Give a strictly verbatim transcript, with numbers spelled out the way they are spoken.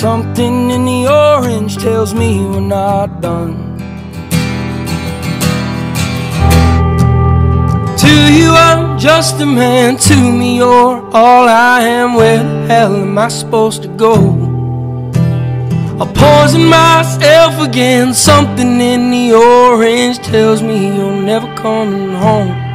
Something in the orange tells me we're not done. To you I'm just a man, to me you're all I am. Where the hell am I supposed to go? I'll poison myself again. Something in the orange tells me you're never coming home.